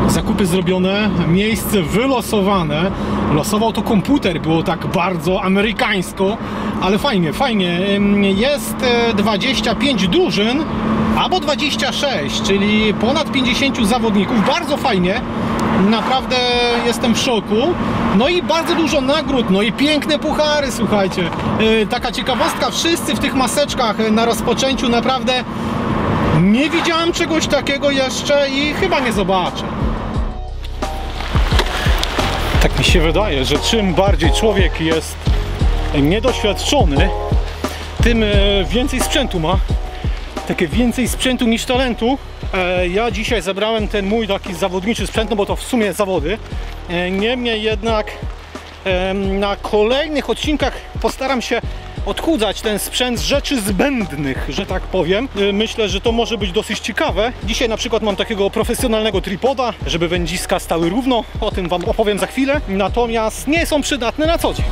Zakupy zrobione, miejsce wylosowane. Losował to komputer, było tak bardzo amerykańsko, ale fajnie, fajnie. Jest 25 drużyn, albo 26, czyli ponad 50 zawodników. Bardzo fajnie. Naprawdę jestem w szoku. No i bardzo dużo nagród, no i piękne puchary, słuchajcie. Taka ciekawostka, wszyscy w tych maseczkach na rozpoczęciu, naprawdę nie widziałem czegoś takiego jeszcze i chyba nie zobaczę. Tak mi się wydaje, że czym bardziej człowiek jest niedoświadczony, tym więcej sprzętu ma. Takie więcej sprzętu niż talentu. Ja dzisiaj zabrałem ten mój taki zawodniczy sprzęt, no bo to w sumie zawody. Niemniej jednak na kolejnych odcinkach postaram się odchudzać ten sprzęt z rzeczy zbędnych, że tak powiem. Myślę, że to może być dosyć ciekawe. Dzisiaj na przykład mam takiego profesjonalnego tripoda, żeby wędziska stały równo. O tym wam opowiem za chwilę. Natomiast nie są przydatne na co dzień.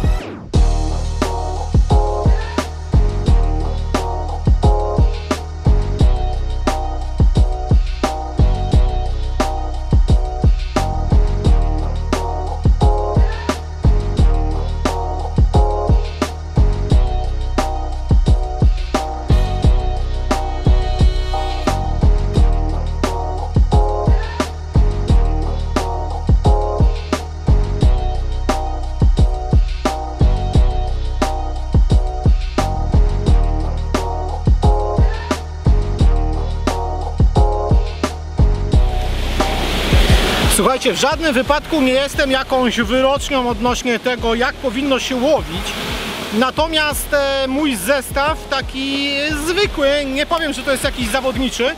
Słuchajcie, w żadnym wypadku nie jestem jakąś wyrocznią odnośnie tego, jak powinno się łowić. Natomiast mój zestaw taki zwykły, nie powiem, że to jest jakiś zawodniczy,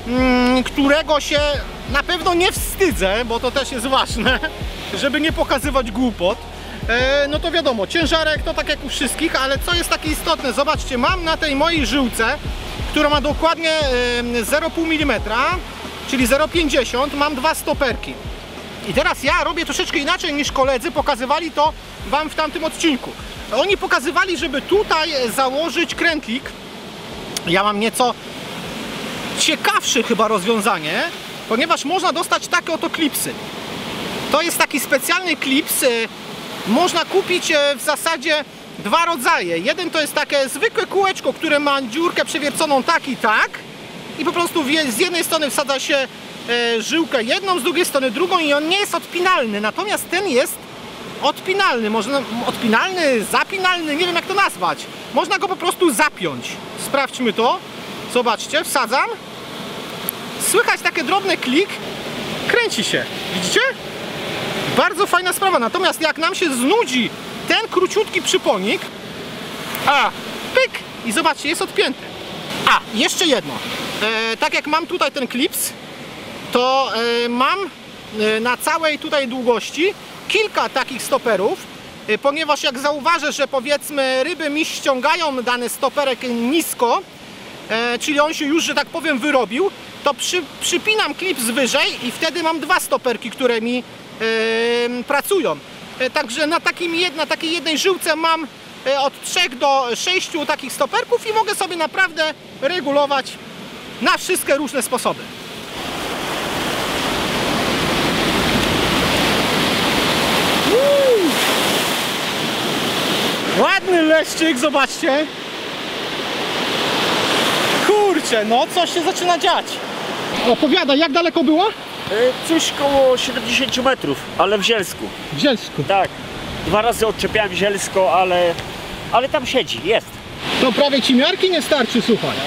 którego się na pewno nie wstydzę, bo to też jest ważne, żeby nie pokazywać głupot. No to wiadomo, ciężarek to tak jak u wszystkich, ale co jest takie istotne, zobaczcie, mam na tej mojej żyłce, która ma dokładnie 0,5 mm, czyli 0,50, mam dwa stoperki. I teraz ja robię troszeczkę inaczej niż koledzy, pokazywali to wam w tamtym odcinku. Oni pokazywali, żeby tutaj założyć krętlik. Ja mam nieco ciekawsze chyba rozwiązanie, ponieważ można dostać takie oto klipsy. To jest taki specjalny klips, można kupić w zasadzie dwa rodzaje. Jeden to jest takie zwykłe kółeczko, które ma dziurkę przewierconą tak i tak. I po prostu z jednej strony wsadza się żyłkę jedną, z drugiej strony drugą i on nie jest odpinalny. Natomiast ten jest odpinalny. Można odpinalny, zapinalny, nie wiem jak to nazwać. Można go po prostu zapiąć. Sprawdźmy to. Zobaczcie, wsadzam. Słychać takie drobny klik. Kręci się. Widzicie? Bardzo fajna sprawa. Natomiast jak nam się znudzi ten króciutki przyponik, pyk i zobaczcie, jest odpięty. Jeszcze jedno. Tak jak mam tutaj ten klips, to mam na całej tutaj długości kilka takich stoperów, ponieważ jak zauważę, że powiedzmy ryby mi ściągają dany stoperek nisko, czyli on się już, że tak powiem, wyrobił, to przypinam klips wyżej i wtedy mam dwa stoperki, które mi pracują. Także na takiej jednej żyłce mam od 3 do 6 takich stoperków i mogę sobie naprawdę regulować na wszystkie różne sposoby. Ładny leszczyk, zobaczcie. Kurczę, no coś się zaczyna dziać. Opowiadaj, jak daleko było? Coś koło 70 metrów, ale w Zielsku. W Zielsku? Tak. 2 razy odczepiałem Zielsko, ale tam siedzi, jest. To prawie ci miarki nie starczy, słuchaj.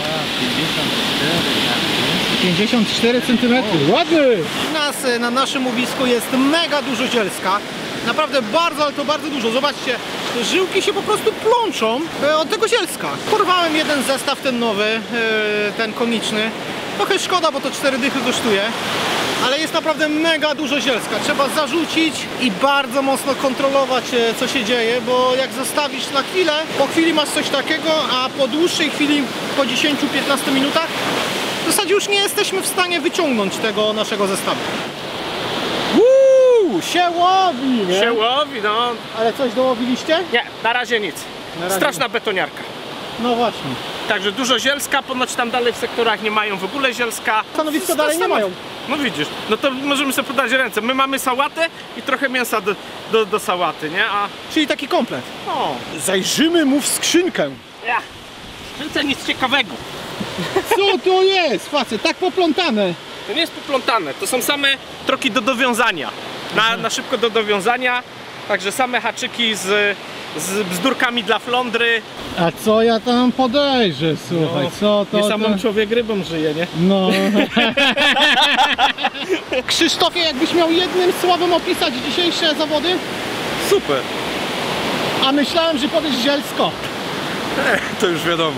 54 cm. Ładny! Na naszym łowisku jest mega dużo zielska. Naprawdę bardzo, ale to bardzo dużo. Zobaczcie, żyłki się po prostu plączą od tego zielska. Porwałem jeden zestaw, ten nowy, ten koniczny. Trochę szkoda, bo to 4 dychy kosztuje. Ale jest naprawdę mega dużo zielska. Trzeba zarzucić i bardzo mocno kontrolować, co się dzieje, bo jak zostawisz na chwilę, po chwili masz coś takiego, a po dłuższej chwili, po 10-15 minutach, w zasadzie już nie jesteśmy w stanie wyciągnąć tego naszego zestawu. Się łowi, nie? Się łowi, no. Ale coś dołowiliście? Nie, na razie nic. Straszna betoniarka. No właśnie. Także dużo zielska, ponoć tam dalej w sektorach nie mają w ogóle zielska. Stanowiska dalej nie mają. No widzisz, no to możemy sobie podać ręce. My mamy sałatę i trochę mięsa do sałaty, nie? A Czyli taki komplet. no, Zajrzymy mu w skrzynkę. ja. To nic ciekawego. Co to jest, facet? Tak poplątane. To nie jest poplątane, to są same troki do dowiązania. Na szybko do dowiązania. Także same haczyki z bzdurkami dla flądry. A co ja tam podejrzę, słuchaj, No, co to... Nie samą człowiek rybą żyje, nie? No. Krzysztofie, jakbyś miał jednym słowem opisać dzisiejsze zawody? Super. A myślałem, że powiesz zielsko. To już wiadomo.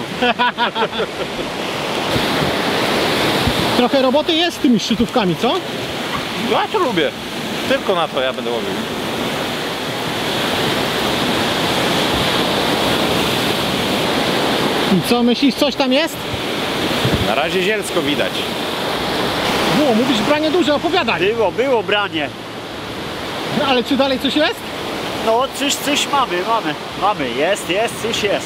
Trochę roboty jest z tymi szczytówkami, co? No ja to lubię. Tylko na to ja będę łowił. I co myślisz, coś tam jest? Na razie zielsko widać. Było, mówisz branie duże, opowiadaj. Było branie. Ale czy dalej coś jest? No coś mamy, jest, coś jest.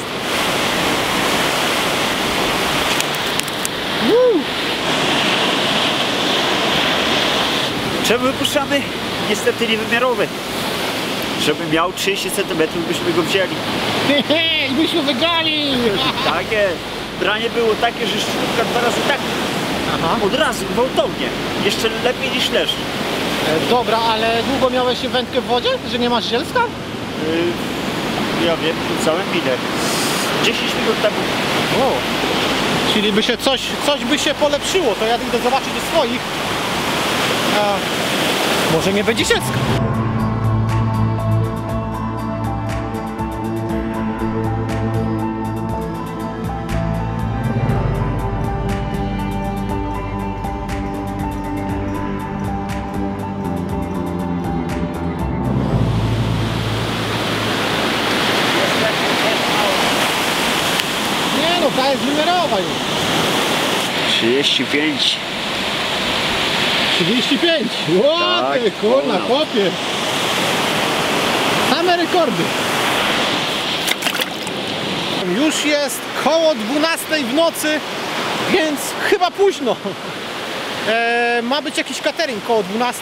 Czemu wypuszczamy? Niestety niewymiarowy. Żeby miał 30 cm byśmy go wzięli. I byśmy wygrali! Takie branie było takie, że szczytówka 2 razy tak. Aha. Od razu, gwałtownie. Jeszcze lepiej niż lesz. Dobra, ale długo miałeś wędkę w wodzie? Że nie masz zielska? Ja wiem, rzucałem minę. 10 minut temu. O. Czyli by się coś by się polepszyło, to ja idę zobaczyć do swoich. Może nie będzie zielska. Nie no, ta jest wymiarowa już. 35. 35. Ło, Tak, ty kurna, wolno. chłopie. Same rekordy. Już jest koło 12 w nocy, więc chyba późno. Ma być jakiś catering koło 12.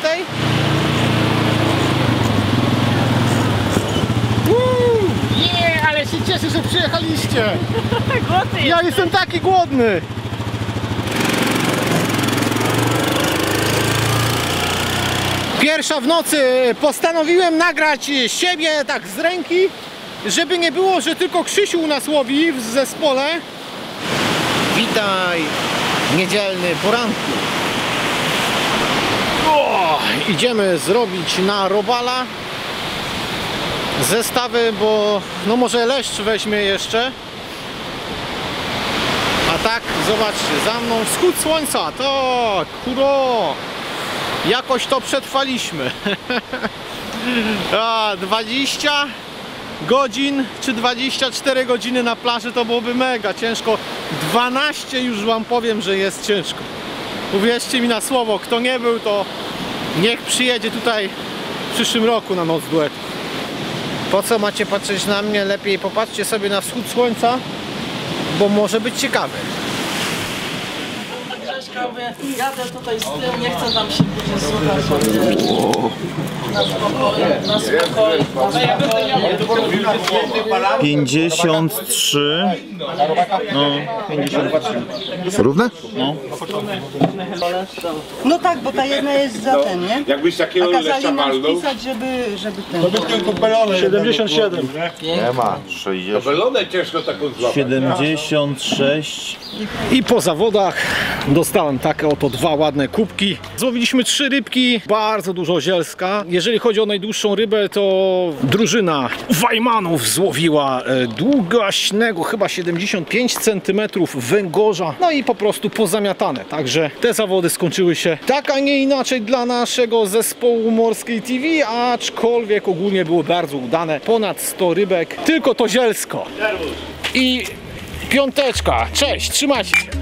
Nie, ale się cieszę, że przyjechaliście. Ja jestem taki głodny. Pierwsza w nocy. Postanowiłem nagrać siebie tak z ręki, żeby nie było, że tylko Krzysiu u nas łowi w zespole. Witaj, niedzielny poranku. Idziemy zrobić na robala zestawy, bo no może leszcz weźmie jeszcze. A tak, zobaczcie, za mną wschód słońca, to kuro, jakoś to przetrwaliśmy. 20 godzin czy 24 godziny na plaży to byłoby mega ciężko. 12 już wam powiem, że jest ciężko. Uwierzcie mi na słowo, kto nie był, to niech przyjedzie tutaj w przyszłym roku na noc duetu. Po co macie patrzeć na mnie? Lepiej popatrzcie sobie na wschód słońca, bo może być ciekawy. Grześka, mówię, jadę tutaj z tym, nie chcę tam się później słuchać. Na spokojnie, na spokojnie, na spokojnie. 53. No, 53. Równe? No tak, bo ta jedna jest za ten, nie? Jakbyś takiego A kazali leszcza nam walnął, wpisać, żeby ten... 77. nie ma. 60. Belonę ciężko taką złapać. 76. I po zawodach dostałem takie oto 2 ładne kubki. Złowiliśmy 3 rybki, bardzo dużo zielska. Jeżeli chodzi o najdłuższą rybę, to drużyna Wajmanów złowiła długaśnego, chyba 75 cm węgorza. No i po prostu pozamiatane. Także te zawody skończyły się tak, a nie inaczej dla naszego zespołu Morskiej TV, aczkolwiek ogólnie było bardzo udane. Ponad 100 rybek, tylko to zielsko. I piąteczka. Cześć, trzymajcie się.